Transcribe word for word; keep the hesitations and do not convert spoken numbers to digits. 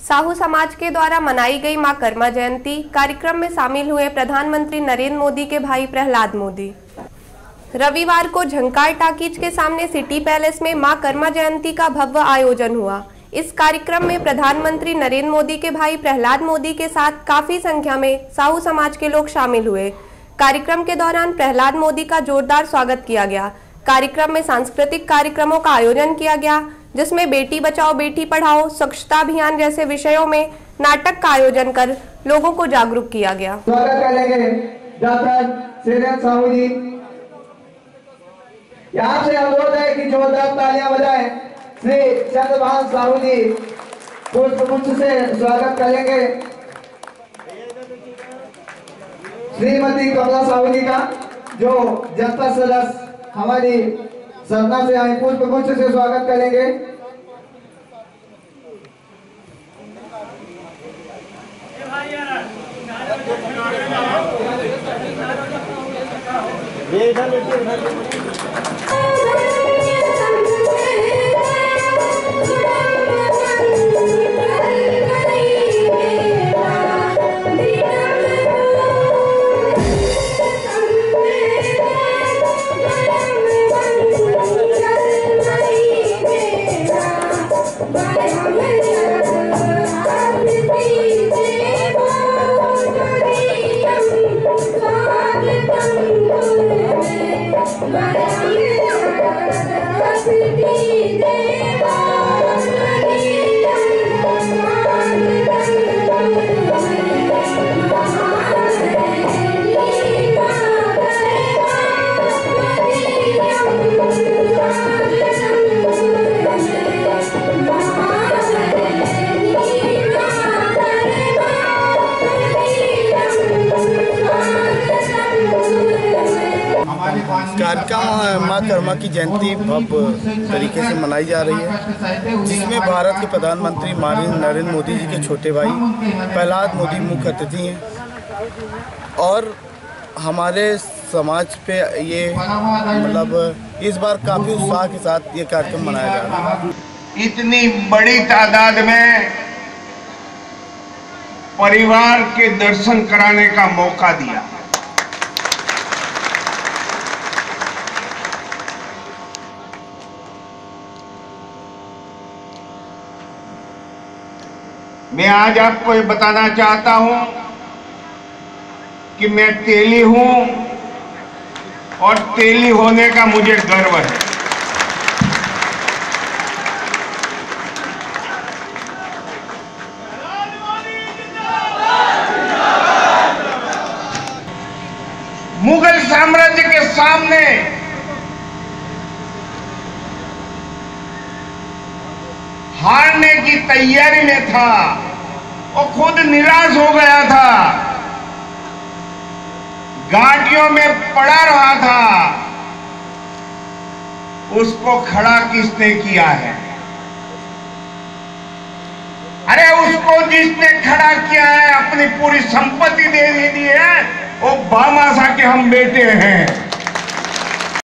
साहू समाज के द्वारा मनाई गई मां कर्मा जयंती कार्यक्रम में शामिल हुए प्रधानमंत्री नरेंद्र मोदी के भाई प्रहलाद मोदी। रविवार को झंकार टाकीज के सामने सिटी पैलेस में मां कर्मा जयंती का भव्य आयोजन हुआ। इस कार्यक्रम में प्रधानमंत्री नरेंद्र मोदी के भाई प्रहलाद मोदी के साथ काफी संख्या में साहू समाज के लोग शामिल हुए। कार्यक्रम के दौरान प्रहलाद मोदी का जोरदार स्वागत किया गया। कार्यक्रम में सांस्कृतिक कार्यक्रमों का आयोजन किया गया, जिसमें बेटी बचाओ बेटी पढ़ाओ, स्वच्छता अभियान जैसे विषयों में नाटक का आयोजन कर लोगों को जागरूक किया गया। स्वागत करेंगे डॉक्टर श्रीधर साहू जी। यहाँ से अनुरोध है कि जोरदार तालियां बजाएं। श्री चंद्रभान साहू जी पुष्पगुच्छ से स्वागत करेंगे श्रीमती कमला साहू जी का, जो जनता सदस्य हमारी सरना से आए, पुष्पगुच्छ से स्वागत करेंगे। कार्यक्रम मां कर्मा की जयंती भव्य तरीके से मनाई जा रही है, जिसमें भारत के प्रधानमंत्री माननीय नरेंद्र मोदी जी के छोटे भाई प्रहलाद मोदी मुख्य अतिथि हैं। और हमारे समाज पे ये मतलब इस बार काफ़ी उत्साह के साथ ये कार्यक्रम मनाया जा रहा है। इतनी बड़ी तादाद में परिवार के दर्शन कराने का मौका दिया। मैं आज आपको ये बताना चाहता हूं कि मैं तेली हूं और तेली होने का मुझे गर्व है। मुगल साम्राज्य के सामने हारने की तैयारी में था, वो खुद निराश हो गया था, घाटियों में पड़ा रहा था। उसको खड़ा किसने किया है? अरे उसको जिसने खड़ा किया है, अपनी पूरी संपत्ति दे दी है, वो बामासा के हम बेटे हैं।